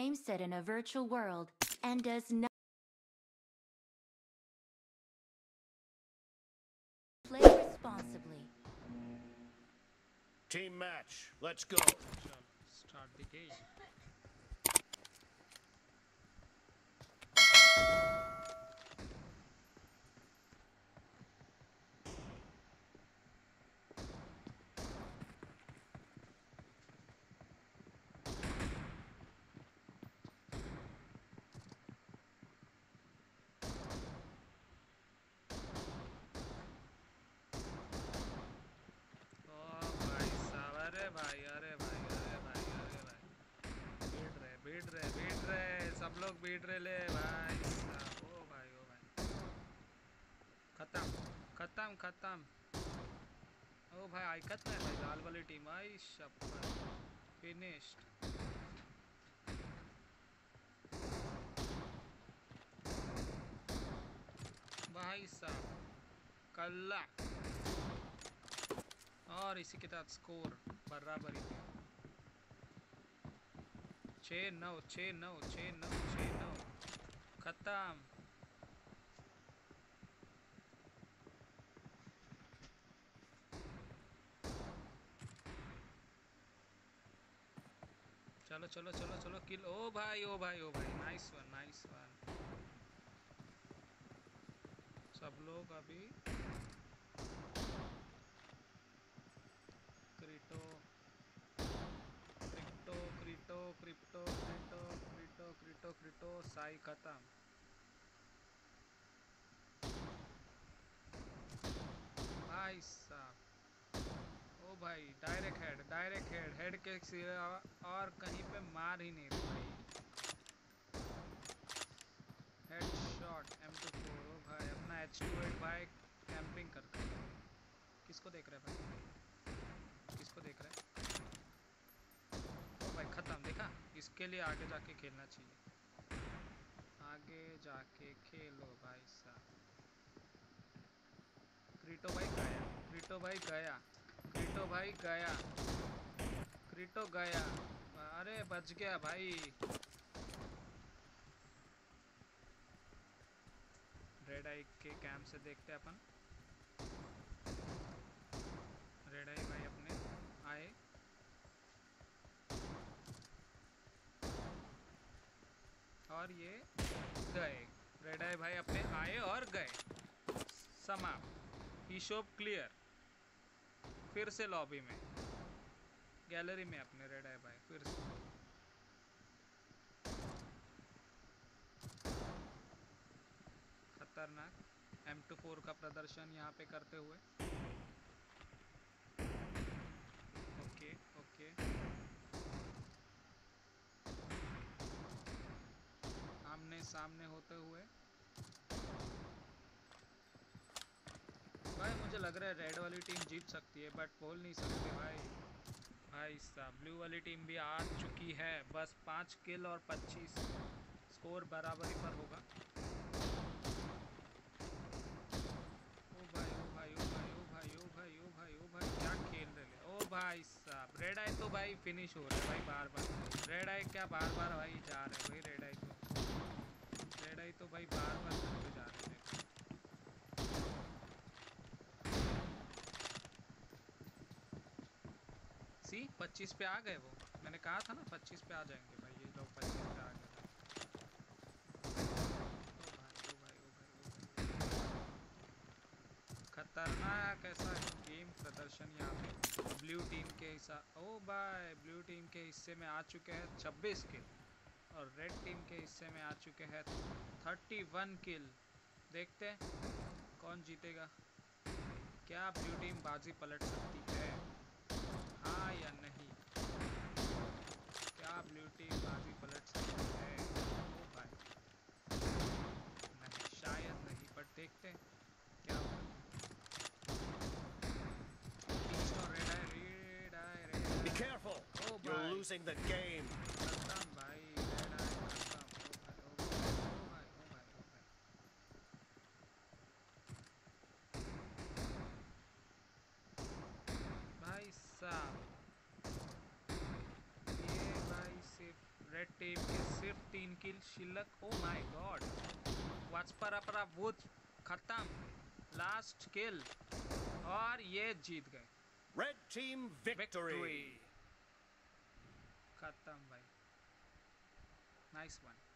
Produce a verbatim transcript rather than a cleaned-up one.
game set in a virtual world and does not play responsibly. Team match, let's go. Start the game. भाई अरे भाई अरे भाई अरे भाई बीट रहे बीट रहे बीट रहे सब लोग बीट रहे ले भाई साहब। ओ भाई ओ भाई खत्म खत्म खत्म। ओ भाई ऐकत नाही भाई लाल वाली टीम आई शपथ फिनिश्ड। भाई साहब कल्ला और इसी के साथ स्कोर बराबरी पे छः नौ छः नौ छः नौ छः नौ खत्म। चलो चलो चलो चलो किल। ओ भाई ओ भाई ओ भाई नाइस वन नाइस वन। सब लोग अभी crypto crypto crypto crypto crypto crypto crypto crypto साई खत्म। भाई साहब ओ भाई direct head direct head head के सिवा और कहीं पे मार ही नहीं रहे भाई। Head shot M two four. ओ भाई अपना एच टू एट भाई कैंपिंग करता है। किसको देख रहे भाई किसको देख रहे हैं? ओ भाई ख़त्म। देखा इसके लिए आगे जाके खेलना चाहिए। आगे जाके खेलो भाई साहब। क्रिटो भाई गया क्रिटो भाई गया क्रिटो भाई गया क्रिटो गया। अरे बच गया भाई। रेड आई के कैंप से देखते अपन। रेड आई भाई अपने आए और ये गए। रेड आई भाई अपने आए और गए। समाप्त। ई शॉप क्लियर। फिर से लॉबी में गैलरी में अपने रेड आई भाई फिर से। खतरनाक एम टू फोर का प्रदर्शन यहाँ पे करते हुए। ओके ओके आमने सामने होते हुए। भाई मुझे लग रहा है रेड वाली टीम जीत सकती है बट बोल नहीं सकते भाई। भाई साहब ब्लू वाली टीम भी आ चुकी है। बस पाँच किल और पच्चीस स्कोर बराबरी पर होगा। ओ भाई ओ भाई ओ भाई ओ भाई ओ भाई ओ भाई ओ भाई क्या खेल रहे हैं। ओ भाई साहब रेड आई तो भाई फिनिश हो रहा है भाई बार बार। रेड आई क्या बार बार भाई जा रहे भाई। रेड आई तो रेड आई तो भाई बार बार करते जा रहे थे। सी पच्चीस पे आ गए वो। मैंने कहा था ना पच्चीस पे आ जाएंगे भाई ये लोग। पच्चीस पे आ गए। ओ भाई ओ भाई ओ भाई ओ भाई खतरनाक ऐसा गेम प्रदर्शन यहाँ पे ब्लू टीम के हिसाब। ओ भाई ब्लू टीम के हिस्से में आ चुके हैं छब्बीस किल और रेड टीम के हिस्से में आ चुके हैं थर्टी वन किल। देखते हैं कौन जीतेगा। क्या ब्लू टीम बाजी पलट सकती है हाँ या नहीं? क्या ब्लू टीम बाजी पलट सकती है? ओ भाई नहीं शायद नहीं पर देखते हैं क्या होगा। Red eye red eye red eye. Be careful. ओ You're भाई losing the game. खत्म भाई रेड आई खत्म। ओ भाई ओ भाई ओ भाई ओ भाई भाई साहब ये भाई सिर्फ रेड टीम के सिर्फ तीन किल शिल्लक। ओ माय गॉड, वाचपरापरा वुड खत्म, लास्ट किल, और ये जीत गए। Red team victory. खत्म भाई, नाइस वन।